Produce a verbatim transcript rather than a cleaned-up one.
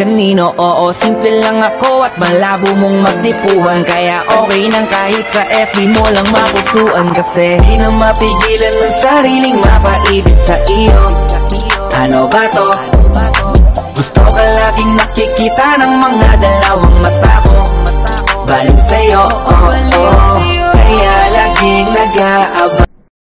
kanino. Oo, simple lang ako at malabo mong magtipuhan, kaya okay nang kahit sa F B mo lang mapusuan. Kasi di na mapigilan ng sariling mapaibig sa iyo. Ano ba to? Gusto ka laging nakikita ng mga dalawang mata ko.